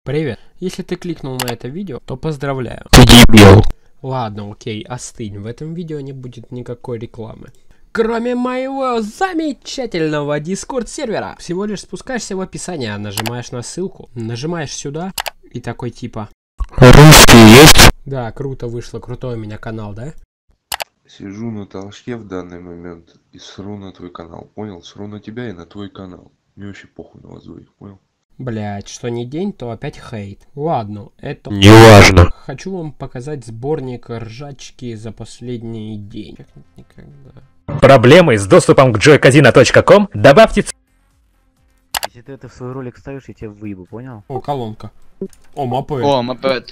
Привет. Если ты кликнул на это видео, то поздравляю. Ты дебил. Ладно, окей, остынь. В этом видео не будет никакой рекламы. Кроме моего замечательного Discord сервера. Всего лишь спускаешься в описание, нажимаешь на ссылку, нажимаешь сюда и такой типа... Русский есть? Да, круто вышло, крутой у меня канал, да? Сижу на толчке в данный момент и сру на твой канал, понял? Сру на тебя и на твой канал. Мне вообще похуй на вас двоих, понял? Блять, что не день, то опять хейт. Ладно, это... Неважно. Хочу вам показать сборник ржачки за последний день. Как никогда. Проблемы с доступом к joycasino.com? Добавьте... Если ты это в свой ролик ставишь, я тебя выебу, понял? О, колонка. О, мопед. О, мопед.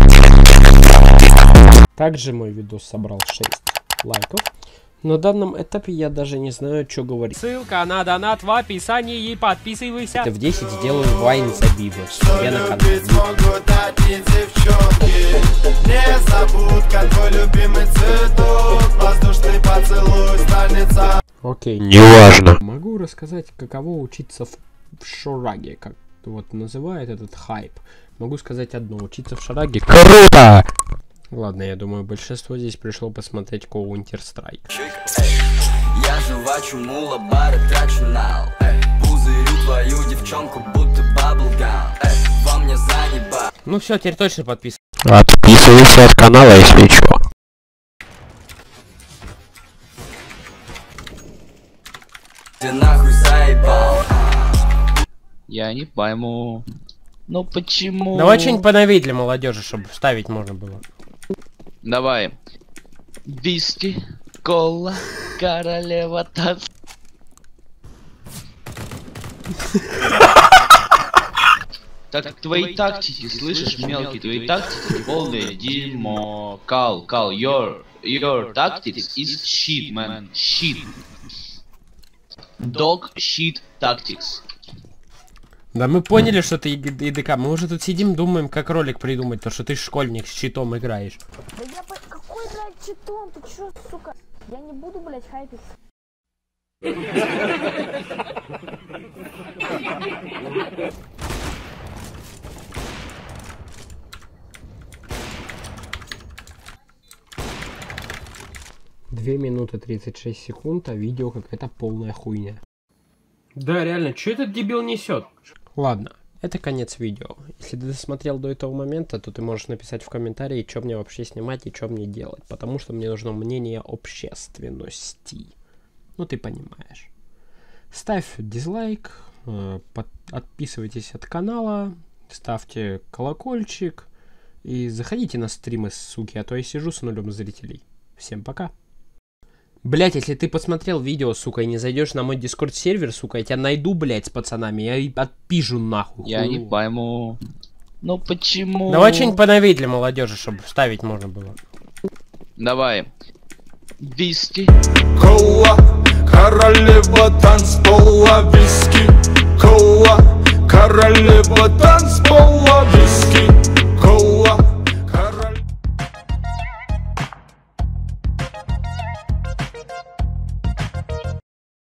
Также мой видос собрал 6 лайков. На данном этапе я даже не знаю, что говорить. Ссылка на донат в описании, подписывайся. Это в 10 сделаю вайн за Бибу. Я на канале. Окей. Неважно. Могу рассказать, каково учиться в шараге, как вот называют этот хайп. Могу сказать одно, учиться в шараге... Круто! Ладно, я думаю, большинство здесь пришло посмотреть Counter-Strike. Я жвачу мула, бары трачу нал. Пузырю твою девчонку, будто баблгам. Во мне заеба. Ну все, теперь точно подписывайся. Отписывайся от канала, если чё. Ты нахуй заебал. Я не пойму. Ну почему? Давай что-нибудь поновей для молодежи, чтобы вставить можно было. Давай. Виски, кола, королева танц. Так твои тактики, слышишь, мелкий, твои тактики полные дерьмо. Кал, your tactics is shit, man, shit. Dog shit tactics. Да мы поняли, что ты ИДК. Мы уже тут сидим, думаем, как ролик придумать, то что ты школьник с читом играешь. Да я какой, блядь, читон? Ты чё, сука? Я не буду, блядь, хайпиться. Две минуты 36 секунд, а видео какая-то полная хуйня. Да, реально, что этот дебил несет? Ладно, это конец видео. Если ты досмотрел до этого момента, то ты можешь написать в комментарии, что мне вообще снимать и что мне делать. Потому что мне нужно мнение общественности. Ну, ты понимаешь. Ставь дизлайк, отписывайтесь от канала, ставьте колокольчик и заходите на стримы, суки, а то я сижу с нулем зрителей. Всем пока. Блять, если ты посмотрел видео, сука, и не зайдешь на мой Discord сервер, сука, я тебя найду, блять, с пацанами, я и отпижу нахуй. Я не пойму. Ну почему? Давай что-нибудь поновей для молодежи, чтобы вставить можно было. Давай. Виски. Кола, королева танцпола, виски. Кола, королева танцпола.